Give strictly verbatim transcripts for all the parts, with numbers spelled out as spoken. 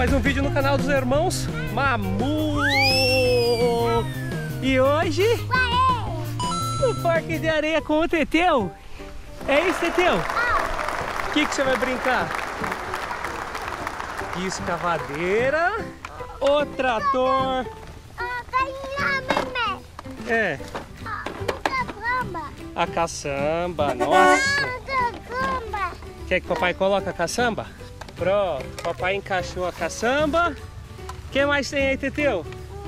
mais um vídeo no canal dos irmãos Mamu. E hoje no parque de areia com o Teteu. É isso, Teteu? O que, que você vai brincar? De escavadeira, o trator. É. A caçamba, nossa. Quer que papai coloque a caçamba? Pronto, papai encaixou a caçamba. O que mais tem aí, Teteu?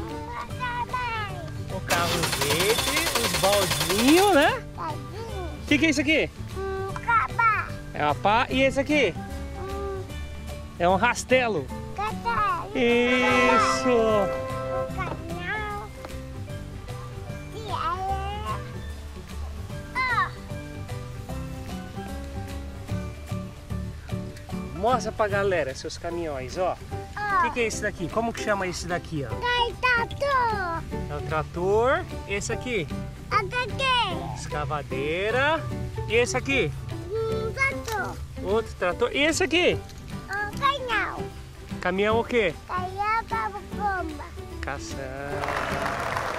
O carro verde, os baldinhos, né? O que, que é isso aqui? É uma pá. E esse aqui? É um rastelo. Isso! Mostra pra galera seus caminhões, ó. O que, que é esse daqui? Como que chama esse daqui, ó? Trator. É o trator. Esse aqui? Escavadeira. E esse aqui? Um trator. Outro trator. E esse aqui? Um canhão. Caminhão o quê? Canhão para bomba. Caçamba.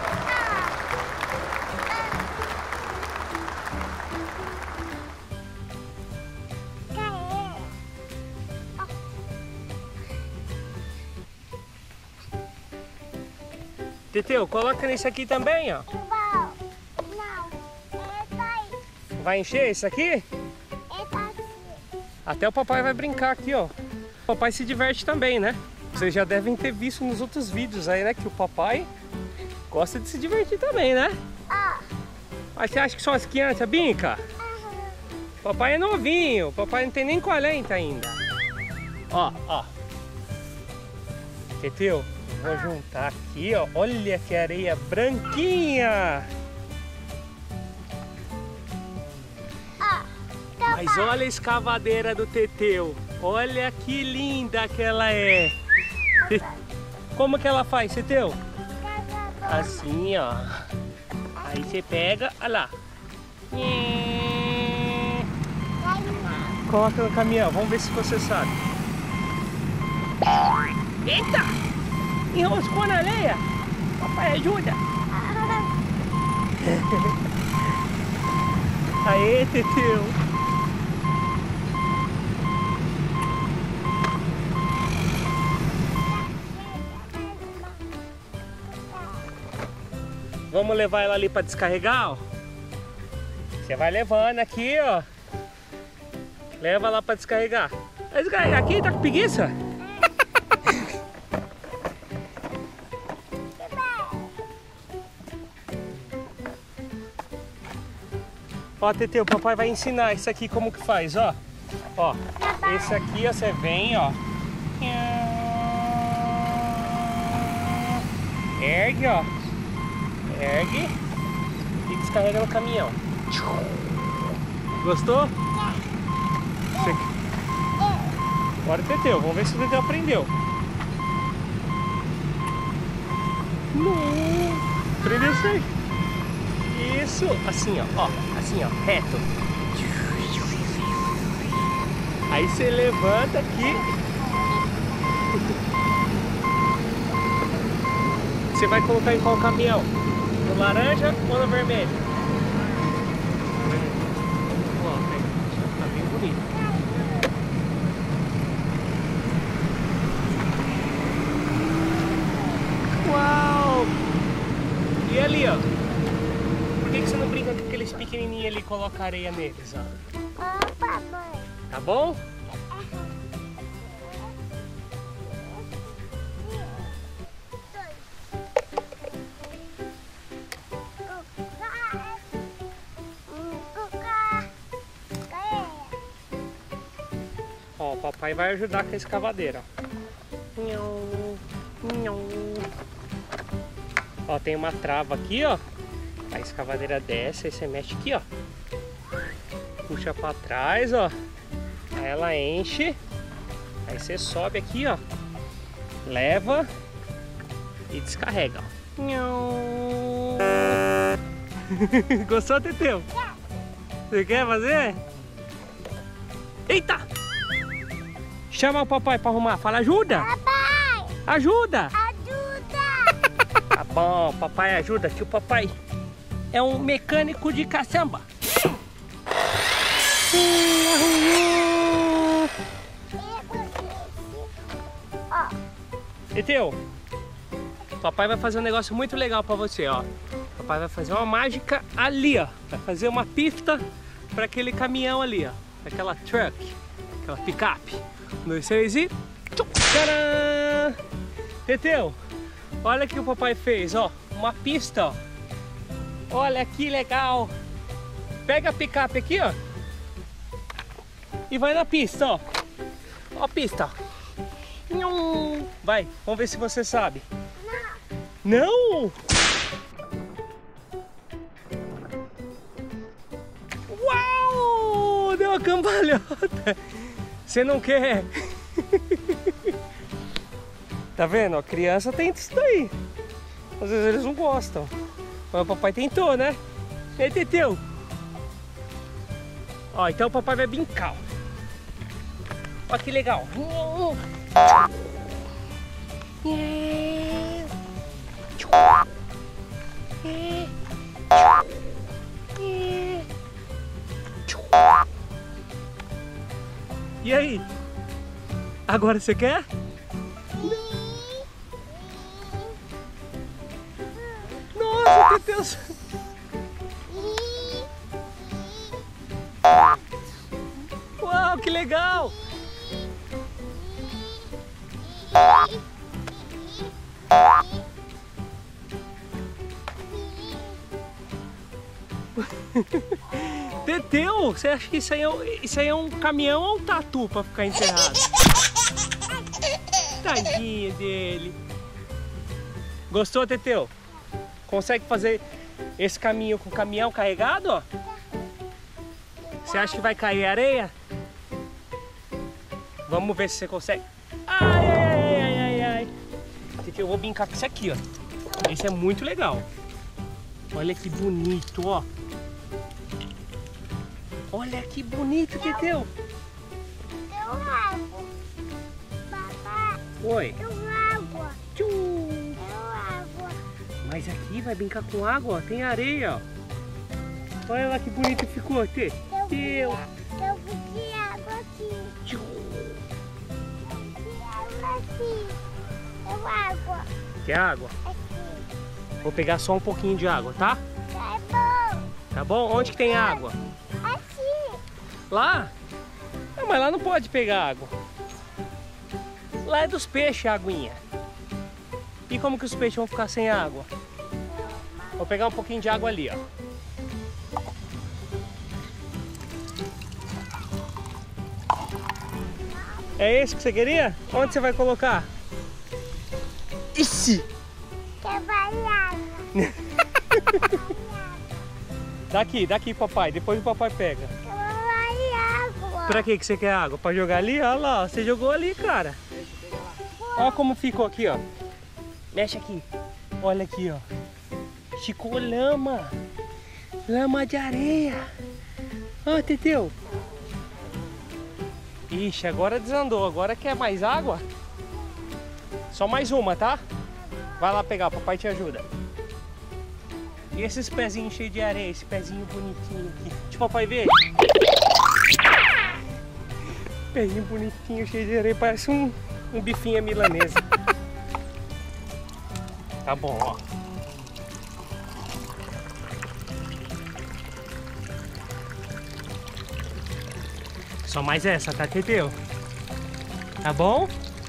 Teteu, coloca nesse aqui também, ó. Não, não. Essa aí. Vai encher esse aqui? Essa aqui. Até o papai vai brincar aqui, ó. O papai se diverte também, né? Vocês já devem ter visto nos outros vídeos aí, né? Que o papai gosta de se divertir também, né? Ó. Mas você acha que só as crianças brincam? Uhum. Papai é novinho, papai não tem nem quarenta ainda. Ó, ó. Teteu, vou juntar aqui, ó. Olha que areia branquinha. Ó. Mas olha a escavadeira do Teteu. Olha que linda que ela é. Como que ela faz, Teteu? Assim, ó. Aí você pega, olha lá. Coloca no caminhão, vamos ver se você sabe. Eita! Enroscou na areia. Papai, ajuda. Aê, Teteu. Vamos levar ela ali para descarregar, ó. Você vai levando aqui, ó. Leva lá para descarregar. Vai descarregar aqui, tá com preguiça? Ó, Teteu, o papai vai ensinar isso aqui como que faz, ó. Ó, esse aqui, ó, você vem, ó. Ergue, ó. Ergue e descarrega no caminhão. Gostou? Você... Agora o Teteu, vamos ver se o Teteu aprendeu. Não. Aprendeu isso aí. Isso, assim, ó, ó, assim, ó, reto. Aí você levanta aqui. Você vai colocar em qual caminhão? No laranja ou no vermelho? Ó, tá bem bonito. Uau! E ali, ó. Por que você não brinca com aqueles pequenininhos ali e coloca areia neles, ó? Opa, mãe. Tá bom? Ó, o papai vai ajudar com a escavadeira. Ó, tem uma trava aqui, ó. A escavadeira desce, aí você mexe aqui, ó. Puxa pra trás, ó. Aí ela enche. Aí você sobe aqui, ó. Leva e descarrega, ó. Gostou, Teteu? Você quer fazer? Eita! Chama o papai pra arrumar. Fala, ajuda! Papai! Ajuda! Ajuda! Tá bom, papai ajuda, que o papai é um mecânico de caçamba. Hum, Ó, Teteu, papai vai fazer um negócio muito legal pra você, ó. Papai vai fazer uma mágica ali, ó. Vai fazer uma pista para aquele caminhão ali, ó. Aquela truck, aquela picape. Um, dois, três e... Tcharam! Teteu, olha o que o papai fez, ó. Uma pista, ó. Olha que legal. Pega a picape aqui, ó. E vai na pista, ó. Ó a pista. Vai, vamos ver se você sabe. Não! Uau! Deu uma cambalhota. Você não quer? Tá vendo? A criança tenta isso daí. Às vezes eles não gostam. Mas o papai tentou, né? E aí, Teteu? Ó, então o papai vai brincar. Ó que legal. E aí? Agora você quer? Nossa, Teteu! Uau, que legal! Teteu, você acha que isso aí, é, isso aí é um caminhão ou um tatu pra ficar enterrado? Tadinho dele. Gostou, Teteu? Consegue fazer esse caminho com o caminhão carregado, ó? Você acha que vai cair areia? Vamos ver se você consegue. Ai, ai, ai, ai, ai. Eu vou brincar com esse aqui, ó. Esse é muito legal. Olha que bonito, ó. Olha que bonito, Teteu. eu água. Papai, Oi. eu água. Tchum. Eu água. Mas aqui vai brincar com água, ó. Tem areia, ó. Olha lá que bonito ficou, Tê. Eu Teu. Eu fiquei água aqui. Tchum. Eu fiquei água aqui. Eu água. Quer água? Aqui. Vou pegar só um pouquinho de água, tá? Tá bom. Tá bom? Onde que tem água? Aqui. Lá? Não, mas lá não pode pegar água. Lá é dos peixes a aguinha. E como que os peixes vão ficar sem água? Vou pegar um pouquinho de água ali, ó. É esse que você queria? Onde você vai colocar? Esse! Trabalhava. Daqui, daqui, papai. Depois o papai pega. Trabalhava. Pra que que você quer água? Pra jogar ali? Olha lá, ó. Você jogou ali, cara. Olha como ficou aqui, ó. Mexe aqui. Olha aqui, ó. Ficou lama. Lama de areia. Ó, Teteu. Ixi, agora desandou. Agora quer mais água? Só mais uma, tá? Vai lá pegar, papai te ajuda. E esses pezinhos cheios de areia, esse pezinho bonitinho aqui. Deixa o papai ver. Pezinho bonitinho, cheio de areia, parece um, um bifinho à milanesa. Tá bom, ó. Só mais essa, tá, Teteu? Tá bom?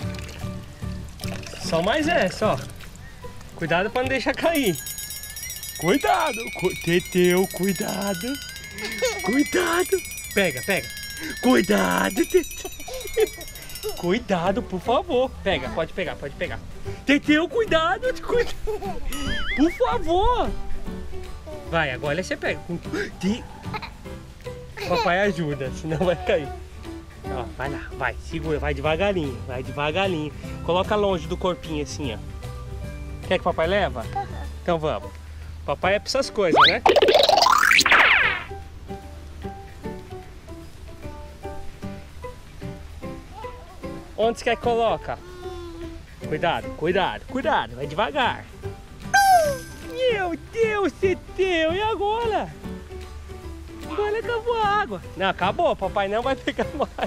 Só mais essa, ó. Cuidado pra não deixar cair. Cuidado, cu... Teteu, cuidado. Cuidado. Pega, pega. Cuidado, Teteu. Cuidado, por favor. Pega, pode pegar, pode pegar. Teteu, cuidado, cuidado. Por favor. Vai, agora você pega. Te... Papai ajuda, senão vai cair. Ó, vai lá, vai, segura, vai devagarinho, vai devagarinho. Coloca longe do corpinho assim, ó. Quer que o papai leva? Então vamos. Papai é pra essas coisas, né? Onde você quer que coloca? Cuidado, cuidado, cuidado. Vai devagar. Meu Deus, Teteu. E agora? Agora acabou a água. Não, acabou. Papai não vai pegar mais.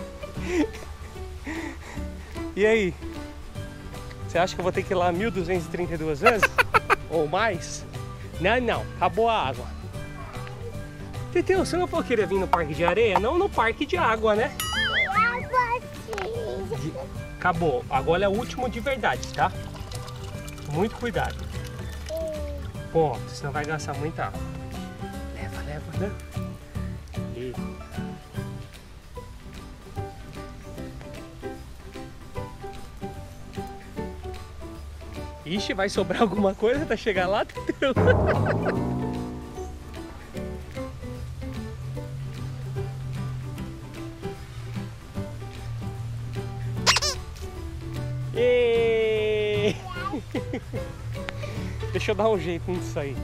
E aí? Você acha que eu vou ter que ir lá mil duzentas e trinta e duas vezes? Ou mais? Não, não. Acabou a água. Teteu, você não pode querer vir no parque de areia? Não no parque de água, né? De... Acabou. Agora é o último de verdade, tá? Muito cuidado. Ponto. Senão vai gastar muita água. Leva, leva, né? E... Ixi, vai sobrar alguma coisa até chegar lá, Teteu? E... Deixa eu dar um jeito nisso aí.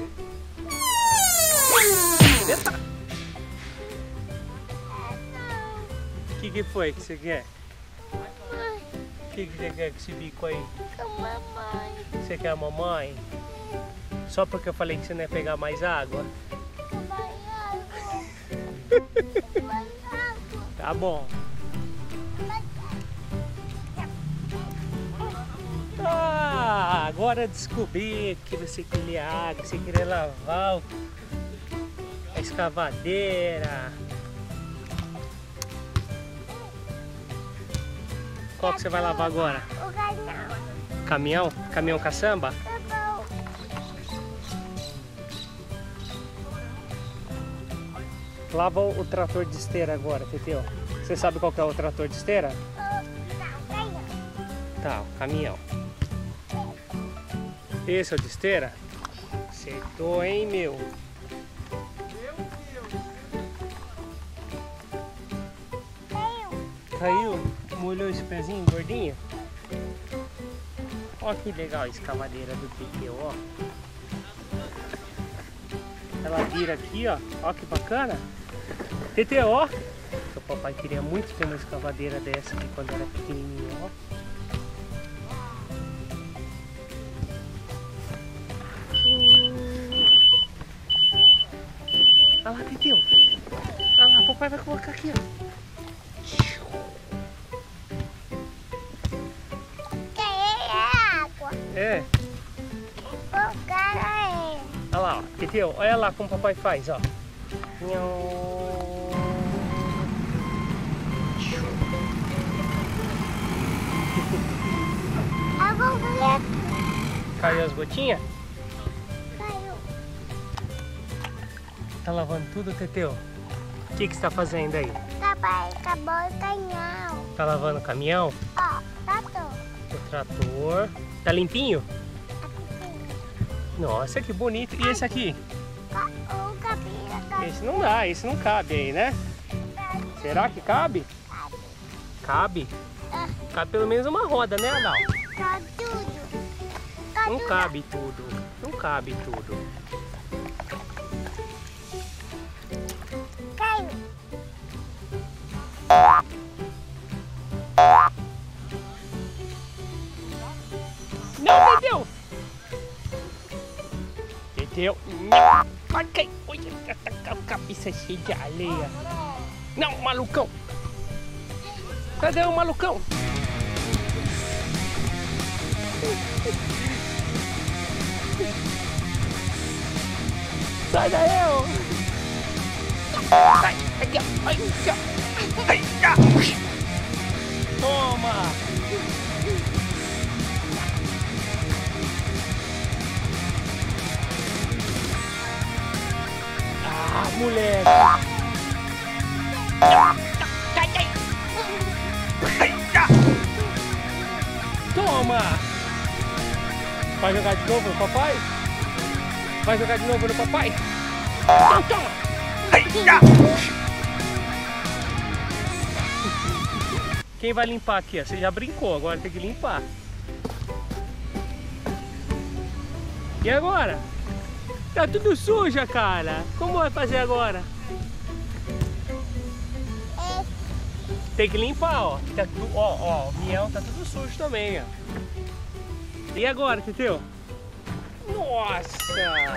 Eita! O que que foi que você quer? O que que você quer com esse bico aí? Com mamãe. Você quer a mamãe? Só porque eu falei que você não ia pegar mais água? Vai água. Vai água. Tá bom. Ah, agora descobri que você queria água, você queria lavar a escavadeira. Qual que você vai lavar agora? O caminhão. Caminhão? Caminhão caçamba? Tá bom. Lava o trator de esteira agora, Teteu. Você sabe qual que é o trator de esteira? Não, caminhão. Tá, o caminhão. Esse é o de esteira? Acertou, hein, meu? Caiu. Caiu? Molhou esse pezinho gordinho? Ó que legal a escavadeira do Teteu, ó. Ela vira aqui, ó. Ó que bacana. Teteu, ó. O papai queria muito ter uma escavadeira dessa aqui quando era pequenininho, ó. Olha lá, Teteu. Olha lá, o papai vai colocar aqui, ó. É. O cara é. Olha lá, ó. Teteu, olha lá como o papai faz, ó. Eu vou ver. Caiu as gotinhas? Caiu. Tá lavando tudo, Teteu? O que que você tá fazendo aí? Papai acabou o canhão. Tá lavando o caminhão? Ó, tá todo. O trator. Tá limpinho? Aqui. Nossa, que bonito. E esse aqui? O cabelo tá. Esse não dá, esse não cabe aí, né? Será que cabe? Cabe? Ah, Cabe pelo menos uma roda, né, Adal? tá tudo. Tá Não tudo. cabe tudo. Não cabe tudo. Caiu. Não, Teteu! Teteu! Não! Vai cair! Olha, tá com a cabeça cheia de areia. Não, malucão! Cadê o malucão? Sai daí, ô! Sai! Aqui, ó! Aqui, ó! Ai, ah. Toma! Ah, moleque! Toma! Vai jogar de novo no papai? Vai jogar de novo no papai? Então toma! Quem vai limpar aqui? Ó? Você já brincou, agora tem que limpar. E agora? Tá tudo suja, cara. Como vai fazer agora? Tem que limpar, ó. Tá tu... Ó, ó, o miel tá tudo sujo também, ó. E agora, Teteu? Nossa!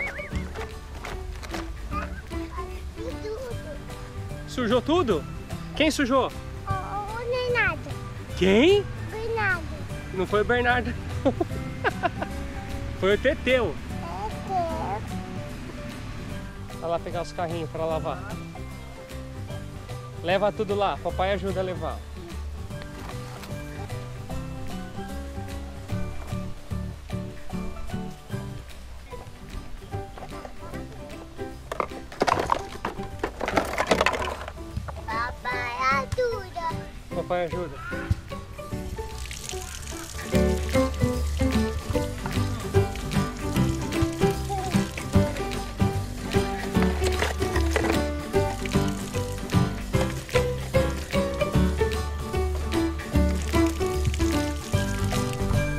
E tudo. Sujou tudo? Quem sujou? O, o Bernardo. Quem? Bernardo. Não foi o Bernardo. Foi o Teteu. É teu. Vai lá pegar os carrinhos para lavar. Leva tudo lá, papai ajuda a levar. Papai ajuda. Papai ajuda.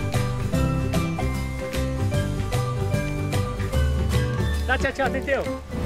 Dá tchau, tchau, Teteu.